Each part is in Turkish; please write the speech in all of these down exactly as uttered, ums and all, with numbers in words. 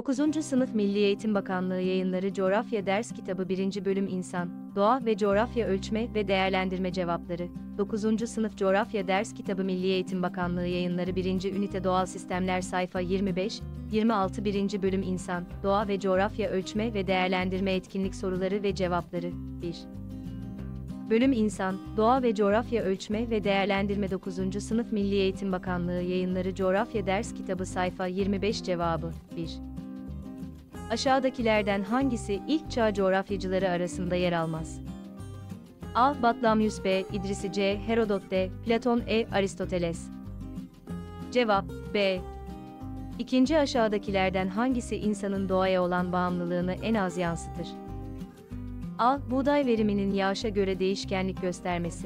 dokuzuncu Sınıf Milli Eğitim Bakanlığı Yayınları Coğrafya Ders Kitabı birinci Bölüm İnsan, Doğa ve Coğrafya Ölçme ve Değerlendirme Cevapları. dokuzuncu Sınıf Coğrafya Ders Kitabı Milli Eğitim Bakanlığı Yayınları birinci Ünite Doğal Sistemler Sayfa yirmi beş yirmi altı birinci Bölüm İnsan, Doğa ve Coğrafya Ölçme ve Değerlendirme Etkinlik Soruları ve Cevapları. bir. Bölüm İnsan, Doğa ve Coğrafya Ölçme ve Değerlendirme dokuzuncu Sınıf Milli Eğitim Bakanlığı Yayınları Coğrafya Ders Kitabı Sayfa yirmi beş Cevabı. bir. Aşağıdakilerden hangisi ilk çağ coğrafyacıları arasında yer almaz? A. Batlamyus B. İdrisi C. Herodot D. Platon E. Aristoteles. Cevap B. İkinci aşağıdakilerden hangisi insanın doğaya olan bağımlılığını en az yansıtır? A. Buğday veriminin yağışa göre değişkenlik göstermesi.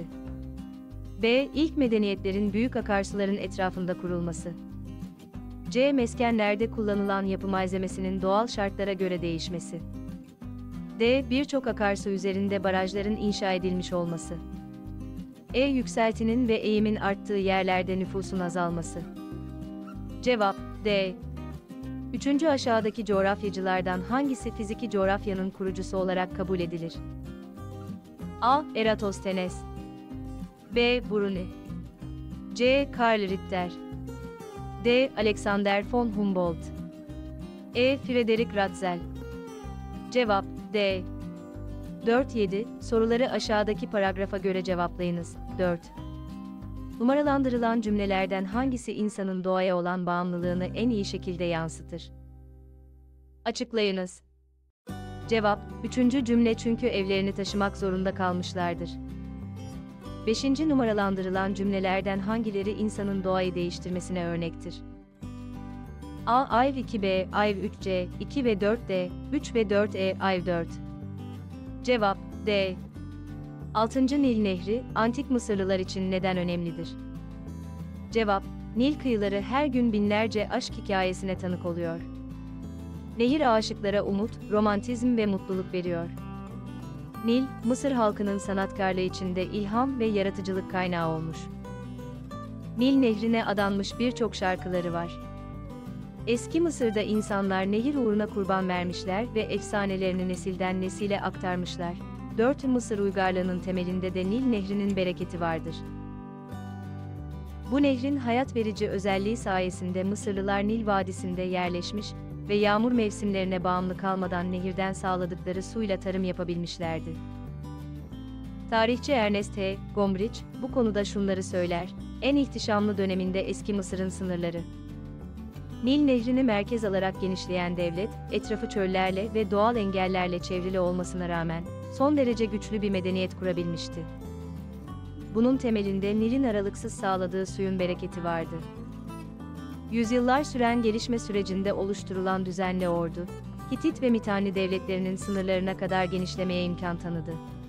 B. İlk medeniyetlerin büyük akarsuların etrafında kurulması. C. Meskenlerde kullanılan yapı malzemesinin doğal şartlara göre değişmesi. D. Birçok akarsu üzerinde barajların inşa edilmiş olması. E. Yükseltinin ve eğimin arttığı yerlerde nüfusun azalması. Cevap D. Üçüncü aşağıdaki coğrafyacılardan hangisi fiziki coğrafyanın kurucusu olarak kabul edilir? A. Eratosthenes B. Bruni C. Karl Ritter D. Alexander von Humboldt E. Frederick Ratzel. Cevap D. dört yedi. Soruları aşağıdaki paragrafa göre cevaplayınız. dört. Numaralandırılan cümlelerden hangisi insanın doğaya olan bağımlılığını en iyi şekilde yansıtır? Açıklayınız. Cevap, üçüncü cümle çünkü evlerini taşımak zorunda kalmışlardır. beşinci numaralandırılan cümlelerden hangileri insanın doğayı değiştirmesine örnektir? A. Ayv iki B, Ayv üç C, iki ve dört D, üç ve dört E, Ayv dört. Cevap D. altıncı Nil Nehri, Antik Mısırlılar için neden önemlidir? Cevap, Nil kıyıları her gün binlerce aşk hikayesine tanık oluyor. Nehir aşıklara umut, romantizm ve mutluluk veriyor. Nil, Mısır halkının sanatkarlığı içinde ilham ve yaratıcılık kaynağı olmuş. Nil Nehri'ne adanmış birçok şarkıları var. Eski Mısır'da insanlar nehir uğruna kurban vermişler ve efsanelerini nesilden nesile aktarmışlar. dört Mısır uygarlığının temelinde de Nil Nehri'nin bereketi vardır. Bu nehrin hayat verici özelliği sayesinde Mısırlılar Nil Vadisi'nde yerleşmiş ve yağmur mevsimlerine bağımlı kalmadan nehirden sağladıkları suyla tarım yapabilmişlerdi. Tarihçi Ernest H. Gombrich, bu konuda şunları söyler: en ihtişamlı döneminde eski Mısır'ın sınırları. Nil Nehri'ni merkez alarak genişleyen devlet, etrafı çöllerle ve doğal engellerle çevrili olmasına rağmen, son derece güçlü bir medeniyet kurabilmişti. Bunun temelinde Nil'in aralıksız sağladığı suyun bereketi vardı. Yüzyıllar süren gelişme sürecinde oluşturulan düzenli ordu, Hitit ve Mitanni devletlerinin sınırlarına kadar genişlemeye imkan tanıdı.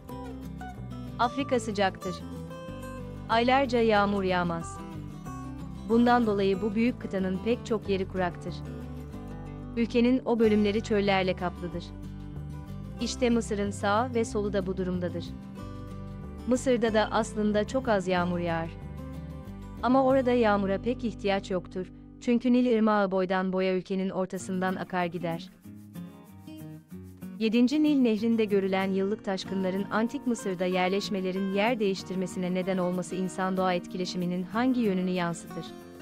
Afrika sıcaktır. Aylarca yağmur yağmaz. Bundan dolayı bu büyük kıtanın pek çok yeri kuraktır. Ülkenin o bölümleri çöllerle kaplıdır. İşte Mısır'ın sağı ve solu da bu durumdadır. Mısır'da da aslında çok az yağmur yağar. Ama orada yağmura pek ihtiyaç yoktur, çünkü Nil ırmağı boydan boya ülkenin ortasından akar gider. yedinci Nil Nehri'nde görülen yıllık taşkınların Antik Mısır'da yerleşmelerin yer değiştirmesine neden olması insan-doğa etkileşiminin hangi yönünü yansıtır?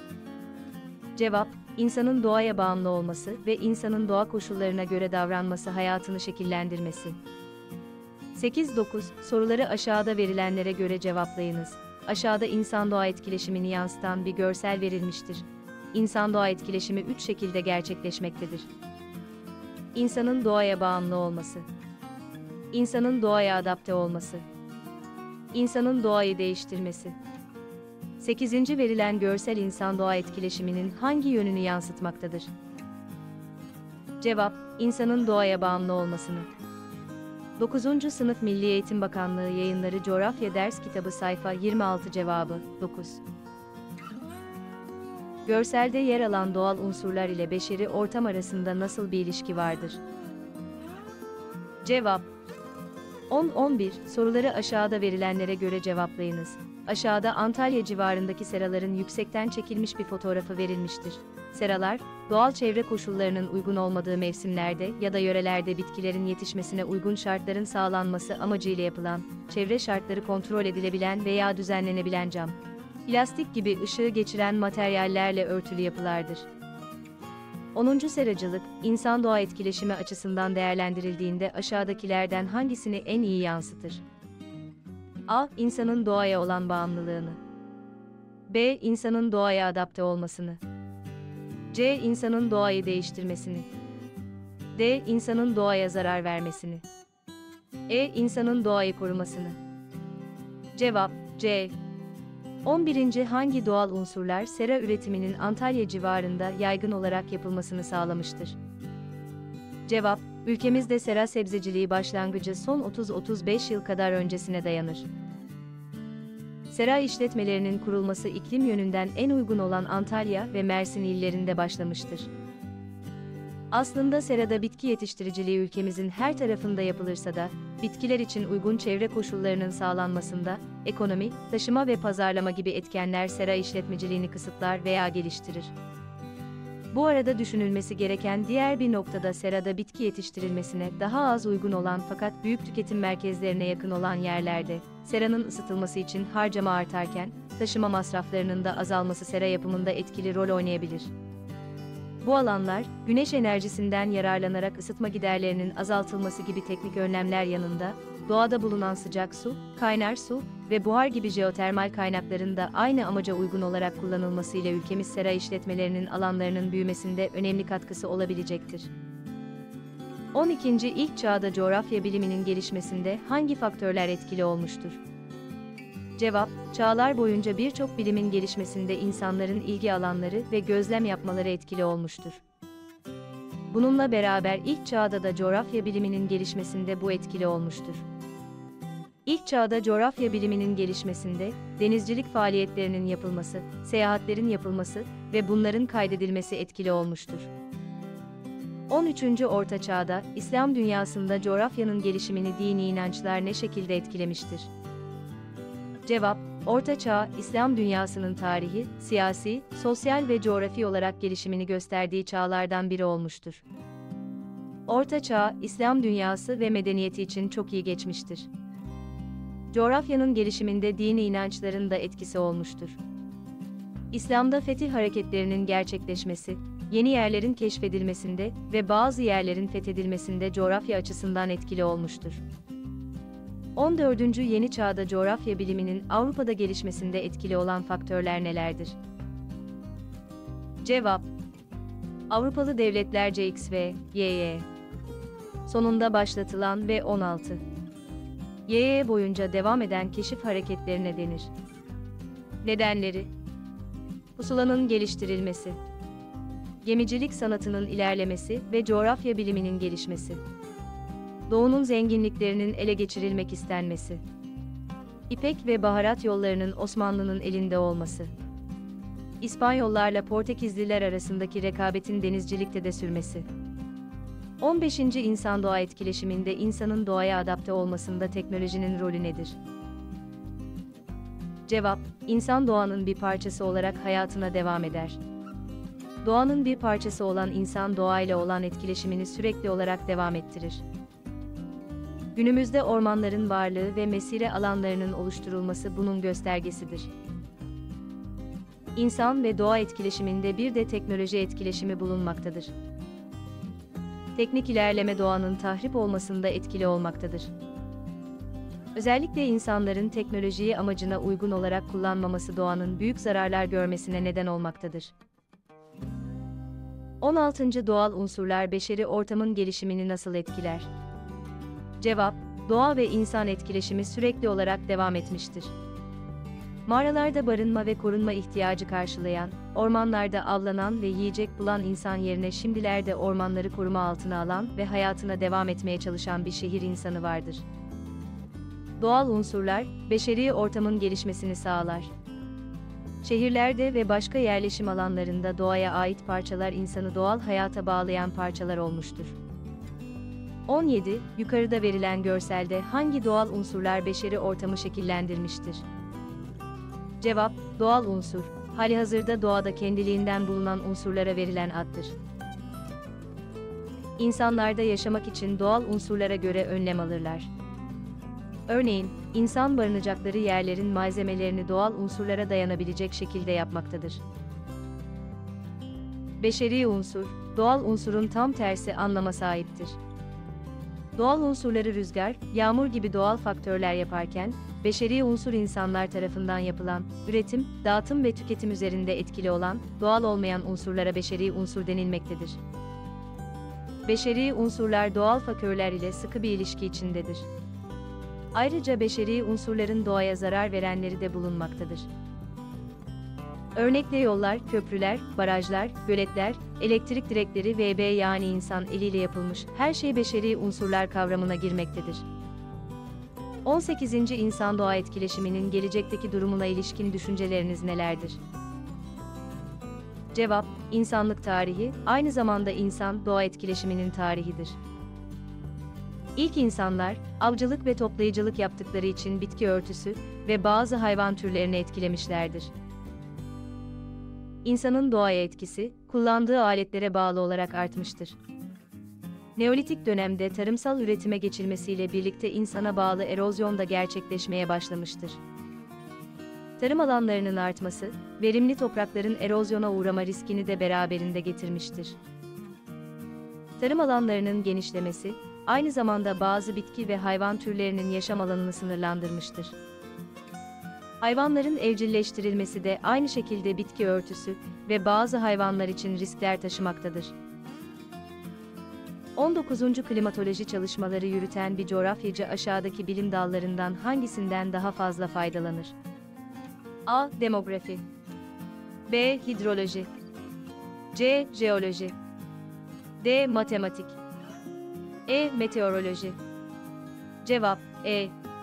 Cevap, insanın doğaya bağımlı olması ve insanın doğa koşullarına göre davranması hayatını şekillendirmesi. sekiz dokuz. Soruları aşağıda verilenlere göre cevaplayınız. Aşağıda insan-doğa etkileşimini yansıtan bir görsel verilmiştir. İnsan-doğa etkileşimi üç şekilde gerçekleşmektedir. İnsanın doğaya bağımlı olması. İnsanın doğaya adapte olması. İnsanın doğayı değiştirmesi. sekizinci verilen görsel insan-doğa etkileşiminin hangi yönünü yansıtmaktadır? Cevap, insanın doğaya bağımlı olmasını. dokuzuncu Sınıf Milli Eğitim Bakanlığı Yayınları Coğrafya Ders Kitabı Sayfa yirmi altı Cevabı. dokuz. Görselde yer alan doğal unsurlar ile beşeri ortam arasında nasıl bir ilişki vardır? Cevap on on bir. Soruları aşağıda verilenlere göre cevaplayınız. Aşağıda Antalya civarındaki seraların yüksekten çekilmiş bir fotoğrafı verilmiştir. Seralar, doğal çevre koşullarının uygun olmadığı mevsimlerde ya da yörelerde bitkilerin yetişmesine uygun şartların sağlanması amacıyla yapılan, çevre şartları kontrol edilebilen veya düzenlenebilen cam, plastik gibi ışığı geçiren materyallerle örtülü yapılardır. onuncu Seracılık, insan-doğa etkileşimi açısından değerlendirildiğinde aşağıdakilerden hangisini en iyi yansıtır? A. İnsanın doğaya olan bağımlılığını. B. İnsanın doğaya adapte olmasını. C. İnsanın doğayı değiştirmesini. D. İnsanın doğaya zarar vermesini. E. İnsanın doğayı korumasını. Cevap C. on birinci Hangi doğal unsurlar sera üretiminin Antalya civarında yaygın olarak yapılmasını sağlamıştır? Cevap, ülkemizde sera sebzeciliği başlangıcı son otuz otuz beş yıl kadar öncesine dayanır. Sera işletmelerinin kurulması iklim yönünden en uygun olan Antalya ve Mersin illerinde başlamıştır. Aslında serada bitki yetiştiriciliği ülkemizin her tarafında yapılırsa da, bitkiler için uygun çevre koşullarının sağlanmasında, ekonomi, taşıma ve pazarlama gibi etkenler sera işletmeciliğini kısıtlar veya geliştirir. Bu arada düşünülmesi gereken diğer bir noktada serada bitki yetiştirilmesine daha az uygun olan fakat büyük tüketim merkezlerine yakın olan yerlerde, seranın ısıtılması için harcama artarken, taşıma masraflarının da azalması sera yapımında etkili rol oynayabilir. Bu alanlar, güneş enerjisinden yararlanarak ısıtma giderlerinin azaltılması gibi teknik önlemler yanında, doğada bulunan sıcak su, kaynar su ve buhar gibi jeotermal kaynakların da aynı amaca uygun olarak kullanılmasıyla ülkemiz sera işletmelerinin alanlarının büyümesinde önemli katkısı olabilecektir. on ikinci İlk çağda coğrafya biliminin gelişmesinde hangi faktörler etkili olmuştur? Cevap, çağlar boyunca birçok bilimin gelişmesinde insanların ilgi alanları ve gözlem yapmaları etkili olmuştur. Bununla beraber ilk çağda da coğrafya biliminin gelişmesinde bu etkili olmuştur. İlk çağda coğrafya biliminin gelişmesinde, denizcilik faaliyetlerinin yapılması, seyahatlerin yapılması ve bunların kaydedilmesi etkili olmuştur. on üçüncü Orta Çağda, İslam dünyasında coğrafyanın gelişimini dini inançlar ne şekilde etkilemiştir? Cevap, Orta Çağ, İslam dünyasının tarihi, siyasi, sosyal ve coğrafi olarak gelişimini gösterdiği çağlardan biri olmuştur. Orta Çağ, İslam dünyası ve medeniyeti için çok iyi geçmiştir. Coğrafyanın gelişiminde dini inançların da etkisi olmuştur. İslam'da fetih hareketlerinin gerçekleşmesi, yeni yerlerin keşfedilmesinde ve bazı yerlerin fethedilmesinde coğrafya açısından etkili olmuştur. on dördüncü Yeni Çağda coğrafya biliminin Avrupa'da gelişmesinde etkili olan faktörler nelerdir? Cevap, Avrupalı devletlerce X ve Y sonunda başlatılan ve on altı Y boyunca devam eden keşif hareketlerine denir. Nedenleri: pusulanın geliştirilmesi, gemicilik sanatının ilerlemesi ve coğrafya biliminin gelişmesi, Doğu'nun zenginliklerinin ele geçirilmek istenmesi, İpek ve baharat yollarının Osmanlı'nın elinde olması, İspanyollarla Portekizliler arasındaki rekabetin denizcilikte de sürmesi. on beşinci İnsan-doğa etkileşiminde insanın doğaya adapte olmasında teknolojinin rolü nedir? Cevap, insan doğanın bir parçası olarak hayatına devam eder. Doğanın bir parçası olan insan doğayla olan etkileşimini sürekli olarak devam ettirir. Günümüzde ormanların varlığı ve mesire alanlarının oluşturulması bunun göstergesidir. İnsan ve doğa etkileşiminde bir de teknoloji etkileşimi bulunmaktadır. Teknik ilerleme doğanın tahrip olmasında etkili olmaktadır. Özellikle insanların teknolojiyi amacına uygun olarak kullanmaması doğanın büyük zararlar görmesine neden olmaktadır. on altıncı Doğal unsurlar beşeri ortamın gelişimini nasıl etkiler? Cevap, doğa ve insan etkileşimi sürekli olarak devam etmiştir. Mağaralarda barınma ve korunma ihtiyacı karşılayan, ormanlarda avlanan ve yiyecek bulan insan yerine şimdilerde ormanları koruma altına alan ve hayatına devam etmeye çalışan bir şehir insanı vardır. Doğal unsurlar, beşeri ortamın gelişmesini sağlar. Şehirlerde ve başka yerleşim alanlarında doğaya ait parçalar insanı doğal hayata bağlayan parçalar olmuştur. on yedi Yukarıda verilen görselde hangi doğal unsurlar beşeri ortamı şekillendirmiştir? Cevap, doğal unsur, halihazırda doğada kendiliğinden bulunan unsurlara verilen addır. İnsanlarda yaşamak için doğal unsurlara göre önlem alırlar. Örneğin, insan barınacakları yerlerin malzemelerini doğal unsurlara dayanabilecek şekilde yapmaktadır. Beşeri unsur, doğal unsurun tam tersi anlama sahiptir. Doğal unsurları rüzgar, yağmur gibi doğal faktörler yaparken, beşeri unsur insanlar tarafından yapılan, üretim, dağıtım ve tüketim üzerinde etkili olan, doğal olmayan unsurlara beşeri unsur denilmektedir. Beşeri unsurlar doğal faktörler ile sıkı bir ilişki içindedir. Ayrıca beşeri unsurların doğaya zarar verenleri de bulunmaktadır. Örnekle yollar, köprüler, barajlar, göletler, elektrik direkleri ve b yani insan eliyle yapılmış her şey beşeri unsurlar kavramına girmektedir. on sekizinci İnsan-doğa etkileşiminin gelecekteki durumuna ilişkin düşünceleriniz nelerdir? Cevap, insanlık tarihi, aynı zamanda insan-doğa etkileşiminin tarihidir. İlk insanlar, avcılık ve toplayıcılık yaptıkları için bitki örtüsü ve bazı hayvan türlerini etkilemişlerdir. İnsanın doğaya etkisi, kullandığı aletlere bağlı olarak artmıştır. Neolitik dönemde tarımsal üretime geçilmesiyle birlikte insana bağlı erozyon da gerçekleşmeye başlamıştır. Tarım alanlarının artması, verimli toprakların erozyona uğrama riskini de beraberinde getirmiştir. Tarım alanlarının genişlemesi, aynı zamanda bazı bitki ve hayvan türlerinin yaşam alanını sınırlandırmıştır. Hayvanların evcilleştirilmesi de aynı şekilde bitki örtüsü ve bazı hayvanlar için riskler taşımaktadır. on dokuzuncu Klimatoloji çalışmaları yürüten bir coğrafyacı aşağıdaki bilim dallarından hangisinden daha fazla faydalanır? A. Demografi B. Hidroloji C. Jeoloji D. Matematik E. Meteoroloji Cevap E.